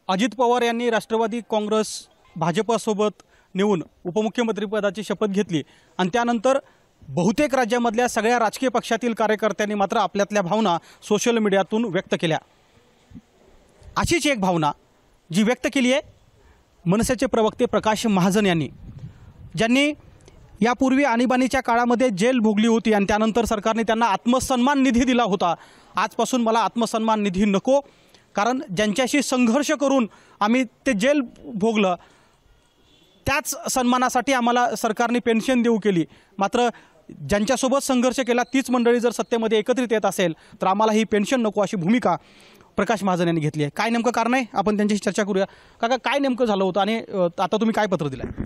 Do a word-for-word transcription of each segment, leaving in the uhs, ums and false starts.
अजित पवार यांनी राष्ट्रवादी काँग्रेस भाजपसोबत नेऊन उपमुख्यमंत्रीपदाची शपथ घेतली आणि त्यानंतर बहुतेक राज्यामधल्या सगळ्या राजकीय पक्षातील कार्यकर्त्यांनी मात्र आपल्यातल्या भावना सोशल मीडियातून व्यक्त केल्या। अशीच एक भावना जी व्यक्त केली आहे मनसेचे प्रवक्ते प्रकाश महाजन यांनी, ज्यांनी यापूर्वी आणीबाणीच्या काळामध्ये जेल भोगली होती आणि त्यानंतर सरकारने त्यांना आत्मसन्मान निधी दिला होता। आजपासून मला आत्मसन्मान निधी नको, कारण ज्यांच्याशी संघर्ष करून आम्ही ते जेल भोगलं त्याच सन्मानासाठी आम्हाला सरकारने पेन्शन देऊ केली। मात्र ज्यांच्यासोबत संघर्ष केला तीच मंडळी जर सत्तेमध्ये एकत्रित येत असेल तर आम्हाला ही पेन्शन नको, अशी भूमिका प्रकाश महाजन यांनी घेतली आहे। काय नेमकं कारण आहे आपण त्यांच्याशी चर्चा करूया। काका, काय नेमकं झालं होतं आणि आता तुम्ही काय पत्र दिलं?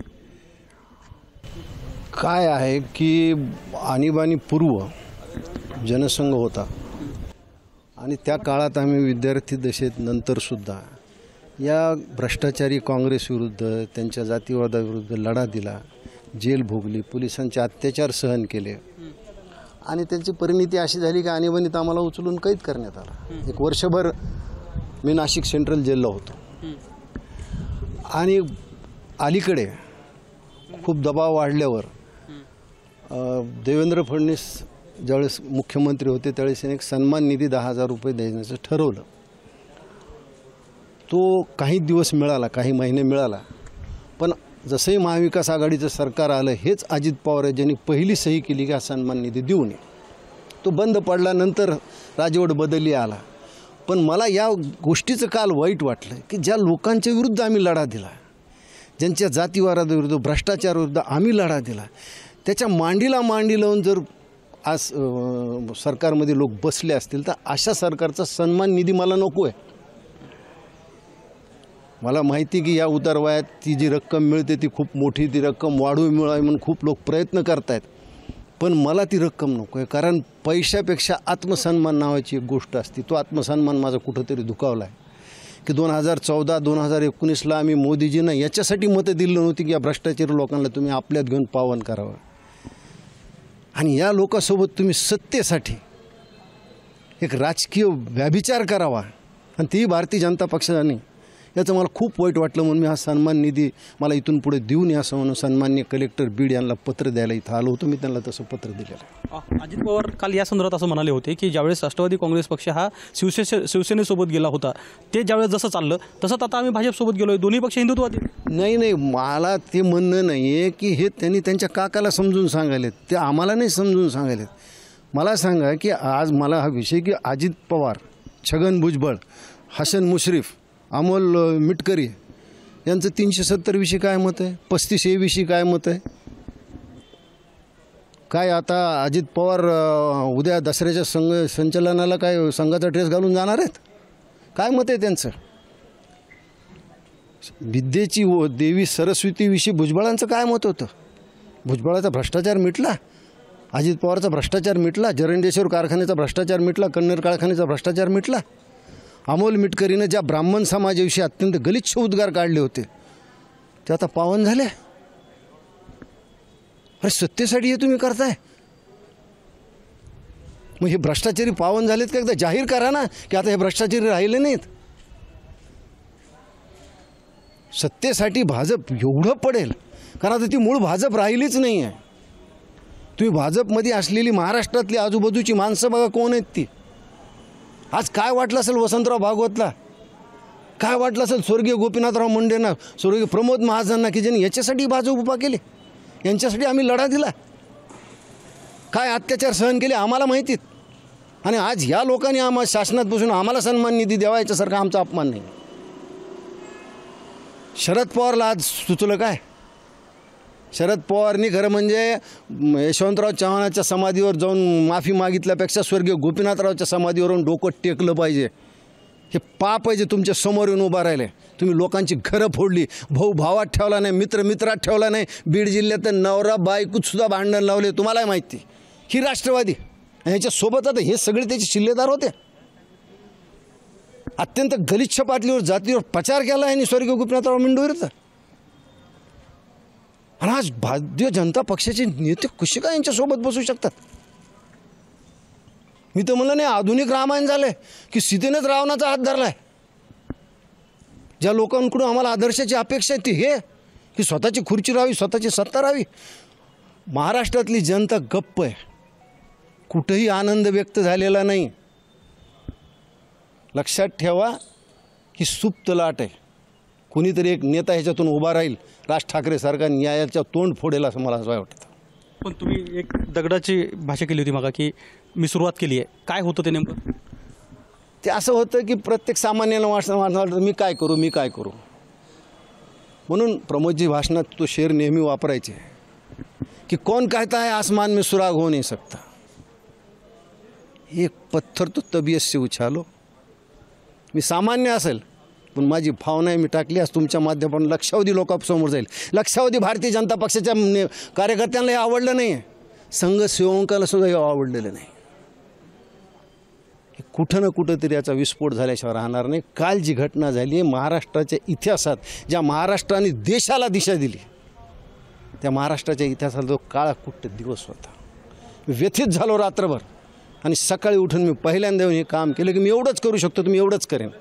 काय आहे की आणीबाणी पूर्व जनसंघ होता आणि त्या काळात आम्ही विद्यार्थी दशेत नंतरसुद्धा या भ्रष्टाचारी काँग्रेस विरुद्ध, त्यांच्या जातीवादाविरुद्ध लढा दिला, जेल भोगली, पोलिसांचे अत्याचार सहन केले आणि त्यांची परिणिती अशी झाली की आणीबाणीत आम्हाला उचलून कैद करण्यात आला। एक वर्षभर मी नाशिक सेंट्रल जेलला होतो आणि अलीकडे खूप दबाव वाढल्यावर देवेंद्र फडणवीस ज्यावेळेस मुख्यमंत्री होते त्यावेळेस एक सन्मान निधी दहा हजार रुपये देण्याचं ठरवलं। तो काही दिवस मिळाला, काही महिने मिळाला, पण जसंही महाविकास आघाडीचं सरकार आलं हेच अजित पवार यांनी पहिली सही केली की हा सन्मान निधी देऊ नये। तो बंद पडल्यानंतर राजवट बदलली आला। पण मला या गोष्टीचं काल वाईट वाटलं की ज्या लोकांच्या विरुद्ध आम्ही लढा दिला, ज्यांच्या जातीवादाविरुद्ध, भ्रष्टाचाराविरुद्ध आम्ही लढा दिला, त्याच्या मांडीला मांडी लावून जर आज सरकारमध्ये लोक बसले असतील तर अशा सरकारचा सन्मान निधी मला नको आहे। मला माहिती की या उतारवयात ती जी रक्कम मिळते ती खूप मोठी, ती रक्कम वाढवून मिळावी म्हणून खूप लोक प्रयत्न करत आहेत, पण मला ती रक्कम नको आहे। कारण पैशापेक्षा आत्मसन्मान नावाची एक गोष्ट असते, तो आत्मसन्मान माझा कुठंतरी दुखावला आहे की दोन हजार चौदा दोन हजार एकोणीसला आम्ही मोदीजींना याच्यासाठी मतं दिली नव्हती की या भ्रष्टाचारी लोकांना तुम्ही आपल्यात घेऊन पावन करावं आणि या लोकांसोबत तुम्ही सत्तेसाठी एक राजकीय व्याभिचार करावा आणि तीही भारतीय जनता पक्षाने, याचं मला खूप वाईट वाटलं। म्हणून मी हा सन्मान निधी मला इथून पुढे देऊ नये असं म्हणून सन्माननीय कलेक्टर बीड यांना पत्र द्यायला इथं आलो होतो। मी त्यांना तसं पत्र दिलेलं आहे। अजित पवार काल या संदर्भात असं म्हणाले होते की ज्यावेळेस राष्ट्रवादी काँग्रेस पक्ष हा शिवसेने शिवसेनेसोबत गेला होता ते ज्यावेळेस जसं चाललं तसंच आता आम्ही भाजपसोबत गेलो आहे, दोन्ही पक्ष हिंदुत्ववादी। नाही नाही, मला ते म्हणणं नाही आहे की हे त्यांनी त्यांच्या काकाला समजून सांगायलेत, ते आम्हाला नाही समजून सांगायलेत। मला सांगा की आज मला हा विषय की अजित पवार, छगन भुजबळ, हसन मुश्रीफ, अमोल मिटकरी यांचं तीनशे सत्तर विषयी काय मत आहे, पस्तीस ए विषयी काय मत आहे? काय आता अजित पवार उद्या दसऱ्याच्या संघ संचलनाला काय संघाचा ड्रेस घालून जाणार आहेत? काय मत आहे त्यांचं? विद्येची व देवी सरस्वतीविषयी भुजबळांचं काय मत होतं? भुजबळाचा भ्रष्टाचार मिटला, अजित पवारचा भ्रष्टाचार मिटला, जरंडेश्वर कारखान्याचा भ्रष्टाचार मिटला, कन्नर कारखान्याचा भ्रष्टाचार मिटला। अमोल मिटकरीनं ज्या ब्राह्मण समाजाविषयी अत्यंत गलिच्छ उद्गार काढले होते ते आता पावन झाले। अरे सत्तेसाठी हे तुम्ही करताय, मग हे भ्रष्टाचारी पावन झालेत का एकदा जाहीर करा ना की आता हे भ्रष्टाचारी राहिले नाहीत। सत्तेसाठी भाजप एवढं पडेल, कारण आता ती मूळ भाजप राहिलीच नाही आहे। तुम्ही भाजपमध्ये असलेली महाराष्ट्रातली आजूबाजूची माणसं बघा, कोण आहेत ती? आज काय वाटलं असेल वसंतराव भागवतला, काय वाटलं असेल स्वर्गीय गोपीनाथराव मुंडेंना, स्वर्गीय प्रमोद महाजनांना की ज्यांनी याच्यासाठी भाजप उभा केले, यांच्यासाठी आम्ही लढा दिला, काय अत्याचार सहन केले आम्हाला माहितीत। आणि आज या लोकांनी आम्हा शासनात बसून आम्हाला सन्मान निधी द्यावा याच्यासारखा आमचा अपमान नाही। शरद पवारला आज सुचलं काय? शरद पवारनी खरं म्हणजे यशवंतराव चव्हाणांच्या समाधीवर जाऊन माफी मागितल्यापेक्षा स्वर्गीय गोपीनाथरावच्या समाधीवरून डोकं टेकलं पाहिजे। हे पाप आहे जे तुमच्या समोर येऊन उभा राहिले। तुम्ही लोकांची घरं फोडली, भाऊ भावात ठेवला नाही, मित्र मित्रात ठेवला नाही, बीड जिल्ह्यात नवरा बायकोतसुद्धा भांडण लावले, तुम्हालाही माहिती। ही राष्ट्रवादी, ह्याच्यासोबत आता हे सगळे त्याचे शिल्लेदार होते। अत्यंत गलिच्छ पातळीवर जातीवर प्रचार केला यांनी स्वर्गीय गोपीनाथराव मुंडेंविरुद्ध। आणि आज भारतीय जनता पक्षाचे नेते कसे काय यांच्यासोबत बसू शकतात? मी तर म्हणलं नाही, आधुनिक रामायण झाले की सीतेनेच रावणाचा हात धरलाय। ज्या लोकांकडून आम्हाला आदर्शाची अपेक्षा आहे ती हे की स्वतःची खुर्ची राहावी, स्वतःची सत्ता राहावी. महाराष्ट्रातली जनता गप्प आहे, कुठंही आनंद व्यक्त झालेला नाही. लक्षात ठेवा की सुप्त लाट आहे. कुणीतरी एक नेता ह्याच्यातून उभा राहील, राज ठाकरे सरकार न्यायाच्या तोंड फोडेल असं मला असं वाटतं. पण तुम्ही एक दगडाची भाषा केली होती मागा की मी सुरुवात केली आहे, काय होतं ते नेमकं? ते असं होतं की प्रत्येक सामान्याला वाटतं वाटतं मी काय करू मी काय करू म्हणून प्रमोदजी भाषणात तो शेर नेहमी वापरायचे की कौन कहता है आसमान में सुराग हो नहीं सकता, एक पत्थर तो तबीयत से उछालो. मी सामान्य असेल पण माझी भावना मी टाकली, आज तुमच्या माध्यमातून लक्षावधी लोकांसमोर जाईल. लक्षावधी भारतीय जनता पक्षाच्या कार्यकर्त्यांना हे आवडलं नाही आहे, संघसेवकाला सुद्धा हे आवडलेलं नाही. कुठं ना कुठंतरी याचा विस्फोट झाल्याशिवाय राहणार नाही. काल जी घटना झाली आहे महाराष्ट्राच्या इतिहासात, ज्या महाराष्ट्राने देशाला दिशा दिली, त्या महाराष्ट्राच्या इतिहासात जो काळा कुट्ट दिवस होता. व्यथित झालो रात्रभर आणि सकाळी उठून मी पहिल्यांदा येऊन हे काम केलं की मी एवढंच करू शकतो, तुम्ही एवढंच करेन.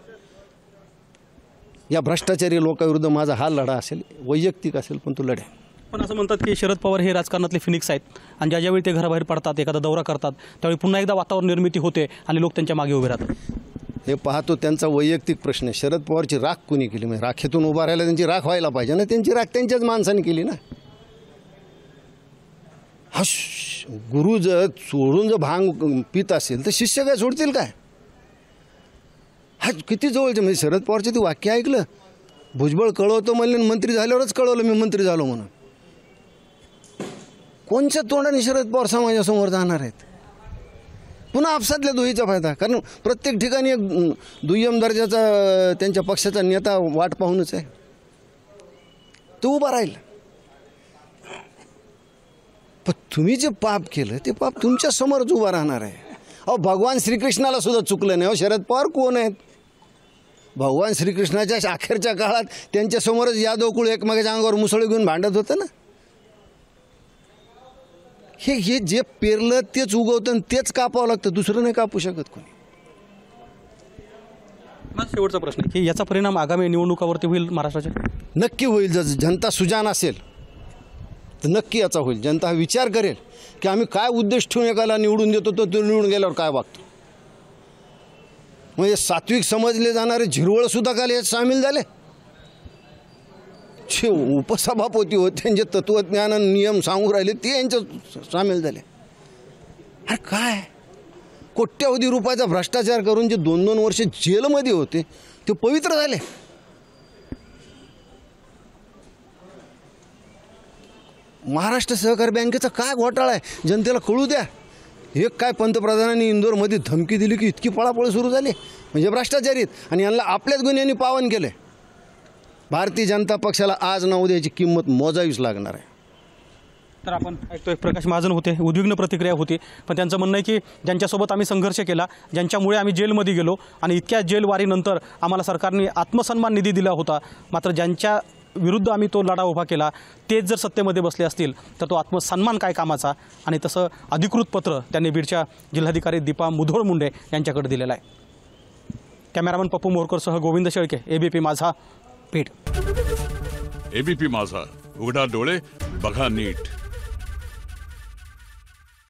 या भ्रष्टाचारी लोकांविरुद्ध माझा हा लढा असेल, वैयक्तिक असेल, पण तो लढेल. पण असं म्हणतात की शरद पवार हे राजकारणातले फिनिक्स आहेत आणि ज्या ज्यावेळी ते घराबाहेर पडतात, एखादा दौरा करतात, त्यावेळी पुन्हा एकदा वातावरण निर्मिती होते आणि लोक त्यांच्या मागे उभे राहतात. हे पाहतो त्यांचा वैयक्तिक प्रश्न आहे. शरद पवारची राख कुणी केली? म्हणजे राखेतून उभा राहायला त्यांची राख व्हायला पाहिजे ना, त्यांची राख त्यांच्याच माणसाने केली ना. हा गुरु जर सोडून जर भांग पित असेल तर शिष्य काय सोडतील काय? हा किती जवळचे, म्हणजे शरद पवारचे ते वाक्य ऐकलं, भुजबळ कळवतो म्हणले, मंत्री झाल्यावरच कळवलं मी मंत्री झालो म्हणून. कोणत्या तोंडाने शरद पवार समाजासमोर जाणार आहेत? पुन्हा आपसातल्या दुहीचा फायदा, कारण प्रत्येक ठिकाणी एक दुय्यम दर्जाचा त्यांच्या पक्षाचा नेता वाट पाहूनच आहे, तो उभा राहील. पण तुम्ही जे पाप केलं ते पाप तुमच्या समोरच उभा राहणार आहे. अहो भगवान श्रीकृष्णाला सुद्धा चुकलं नाही. अहो शरद पवार कोण आहेत? भगवान श्रीकृष्णाच्या अखेरच्या काळात त्यांच्यासमोरच यादव कुळ एकमेकाच्या अंगावर मुसळ घेऊन भांडत होतं ना. हे हे जे पेरलं तेच उगवतं आणि तेच कापावं लागतं, दुसरं नाही कापू शकत कोणी. माझा शेवटचा प्रश्न आहे की याचा परिणाम आगामी निवडणुकावरती होईल महाराष्ट्राच्या? नक्की होईल. जर जनता सुजान असेल तर नक्की याचा होईल. जनता हा विचार करेल की आम्ही काय उद्देश ठेवून एकाला निवडून देतो, तो तो निवडून गेल्यावर काय वागतो. म्हणजे सात्विक समजले जाणारे झिरवळसुद्धा काल यात सामील झाले. जे उपसभापती होते त्यांचे तत्त्वज्ञान आणि नियम सांगू राहिले ते यांच्यात सामील झाले. अरे काय कोट्यावधी रुपयाचा भ्रष्टाचार करून जे दोन दोन वर्ष जेलमध्ये होते ते पवित्र झाले. महाराष्ट्र सहकारी बँकेचा काय घोटाळा आहे जनतेला कळू द्या. एक काय पंतप्रधानांनी इंदोरमध्ये धमकी दिली की इतकी पळापळ सुरू झाली, म्हणजे भ्रष्टाचारीत, आणि यांना आपल्याच गुन्ह्यांनी पावन केले. भारतीय जनता पक्षाला आज ना उद्या याची किंमत मोजावीच लागणार आहे. तर आपण ऐकतोय प्रकाश महाजन होते, उद्विग्न प्रतिक्रिया होती, पण त्यांचं म्हणणं आहे की ज्यांच्यासोबत आम्ही संघर्ष केला, ज्यांच्यामुळे आम्ही जेलमध्ये गेलो आणि इतक्या जेलवारीनंतर आम्हाला सरकारने आत्मसन्मान निधी दिला होता, मात्र ज्यांच्या विरुद्ध आम्ही तो लढा उभा केला तेच जर सत्तेमध्ये बसले असतील तर तो आत्मसन्मान काय कामाचा. आणि तसं अधिकृत पत्र त्यांनी बीडच्या जिल्हाधिकारी दीपा मुधोळ मुंडे यांच्याकडे दिलेलं आहे. कॅमेरामन पप्पू मोरकरसह गोविंद शेळके, एबीपी माझा, बीड. एबीपी माझा, उघडा डोळे बघा नीट.